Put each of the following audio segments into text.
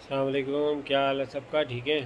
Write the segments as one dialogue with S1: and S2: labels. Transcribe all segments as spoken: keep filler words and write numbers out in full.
S1: अस्सलाम वालेकुम, क्या हाल है सबका? ठीक है।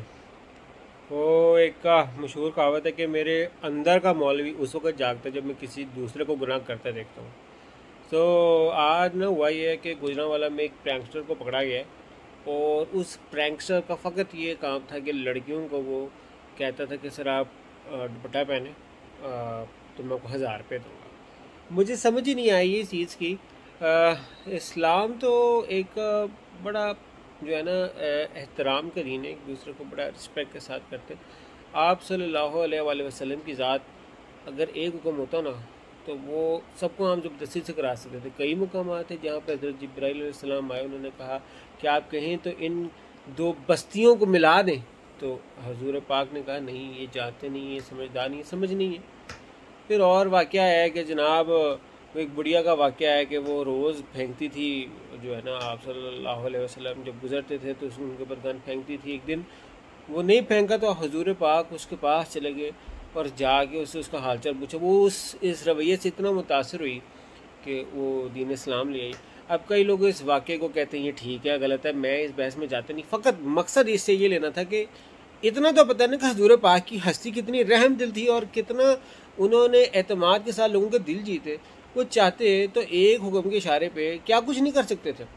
S1: वो एक का मशहूर कहावत है कि मेरे अंदर का मौलवी उस वक्त जागता है जब मैं किसी दूसरे को गुनाह करते देखता हूँ। तो आज ना हुआ ये है कि गुजरांवाला में एक प्रैंकस्टर को पकड़ा गया है और उस प्रैंकस्टर का फ़कत ये काम था कि लड़कियों को वो कहता था कि सर आप अ, दुपट्टा पहने, अ, तो मैं आपको हज़ार रुपये दूँगा। मुझे समझ ही नहीं आई इस चीज़ की। अ, इस्लाम तो एक अ, बड़ा जो है ना अ, एहतराम का दीन है, एक दूसरे को बड़ा रिस्पेक्ट के साथ करते हैं। आप सल्लल्लाहु अलैहि वसल्लम की ज़ात अगर एक हुक्म होता ना तो वो सबको हम ज़बरदस्ती से करा सकते थे। कई मुकामात थे जहाँ पर हज़रत जिब्राईल अलैहिस्सलाम आए, उन्होंने कहा कि आप कहें तो इन दो बस्तियों को मिला दें, तो हजूर पाक ने कहा नहीं, ये जानते नहीं, ये समझदार नहीं, समझ नहीं है। फिर और वाक़या है कि जनाब वो एक बुढ़िया का वाक़या है कि वो रोज़ फेंकती थी, जो है ना आप सल्लल्लाहु अलैहि वसल्लम जब गुज़रते थे तो उनके ऊपर गन फेंकती थी। एक दिन वो नहीं फेंका तो हजूर पाक उसके पास चले गए और जाके उससे उसका हालचाल पूछा। वो उस इस रवैये से इतना मुतासर हुई कि वो दीन इस्लाम ले आई। अब कई लोग इस वाक़े को कहते हैं ये ठीक है गलत है, मैं इस बहस में जाता नहीं। फ़कत मकसद इससे ये लेना था कि इतना तो पता नहीं कि हजूर पाक की हस्ती कितनी रहम दिल थी और कितना उन्होंने एतमाद के साथ लोगों के दिल जीते। वो चाहते तो एक हुक्म के इशारे पे क्या कुछ नहीं कर सकते थे।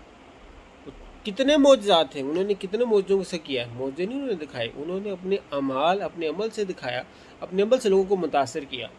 S1: कितने मौजज़ात थे, उन्होंने कितने मौजों से किया है। मौजे नहीं उन्होंने दिखाए, उन्होंने अपने अमाल अपने अमल से दिखाया, अपने अमल से लोगों को मुतासर किया।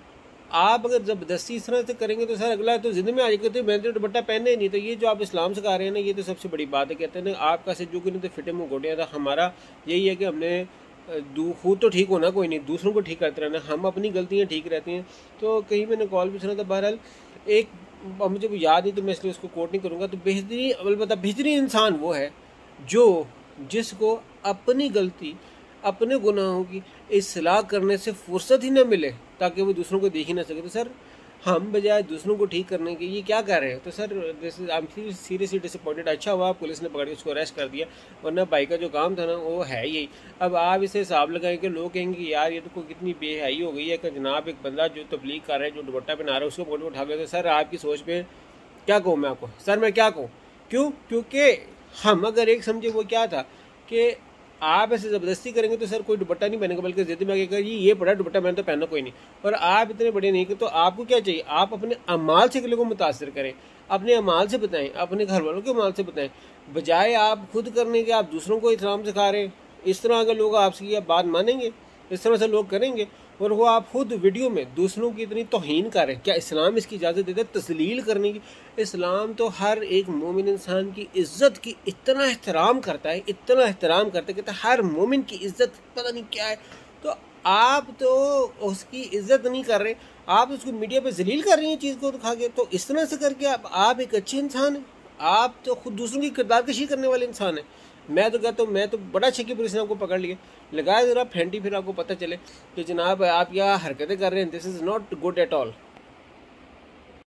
S1: आप अगर ज़बरदस्ती इस तरह से करेंगे तो सर अगला तो ज़िंदगी में आ जाएगा तो मैं तो दुपट्टा पहने ही नहीं। तो ये जो आप इस्लाम से कह रहे हैं ना, ये तो सबसे बड़ी बात है। कहते हैं ना आपका से जो कि नहीं तो फिटे मुँह गोटियाँ था। हमारा यही है कि हमने खुद तो ठीक होना कोई नहीं, दूसरों को ठीक करते रहना, हम अपनी गलतियाँ ठीक रहती हैं। तो कहीं मैंने कॉल भी सुना था, बहरहाल एक मुझे वो याद नहीं तो मैं इसलिए उसको कोट नहीं करूँगा। तो बेहतरीन अलबत्ता बेहतरीन इंसान वो है जो जिसको अपनी गलती अपने गुनाहों की इस्लाह करने से फुर्सत ही ना मिले ताकि वो दूसरों को देख ही ना सके। तो सर हम बजाय दूसरों को ठीक करने के ये क्या कर रहे हैं? तो sir this is I am seriously disappointed. अच्छा हुआ पुलिस ने पकड़ के उसको अरेस्ट कर दिया, वरना भाई का जो काम था ना वो है यही। अब आप इसे हिसाब लगाएं कि लोग कहेंगे यार ये तो कोई कितनी बेहयाई हो गई है कि जनाब एक बंदा जो तबलीग कर रहा है, जो दुपट्टा पहना रहा है, उसको पकड़ के उठा गया। तो सर आपकी सोच पे क्या कहूँ मैं आपको, सर मैं क्या कहूँ? क्यों? क्योंकि हम अगर एक समझे वो क्या था कि आप ऐसे ज़बरदस्ती करेंगे तो सर कोई दुपट्टा नहीं पहनेगा, बल्कि ज़िद में आगे ये ये बड़ा दुपट्टा मैंने तो पहनना कोई नहीं। और आप इतने बड़े नहीं कि तो आपको क्या चाहिए? आप अपने अमाल से अगले को मुतासर करें, अपने अमाल से बताएं, अपने घर वालों के अमाल से बताएं, बजाय आप खुद करने के आप दूसरों को इस्लाम सिखा रहे हैं। इस तरह अगर लोग आपसे ये बात मानेंगे, इस तरह से लोग करेंगे और वो आप खुद वीडियो में दूसरों की इतनी तौहीन करें, क्या इस्लाम इसकी इजाज़त देता है तस्लील करने की? इस्लाम तो हर एक मोमिन इंसान की इज़्ज़त की इतना एहतराम करता है, इतना एहतराम करता है, कहता है हर मोमिन की इज़्ज़त पता नहीं क्या है। तो आप तो उसकी इज़्ज़त नहीं कर रहे, आप उसको मीडिया पे जलील कर रही हैं चीज़ को दिखा के। तो इस तरह से करके आप, आप एक अच्छे इंसान हैं, आप तो खुद दूसरों की किरदार कशी करने वाले इंसान हैं। मैं तो कहता हूँ मैं तो बड़ा अच्छे की पुलिस ने आपको पकड़ लिया, लगाया ज़रा फेंटी, फिर आपको पता चले कि जनाब आप क्या हरकतें कर रहे हैं। This is not good at all.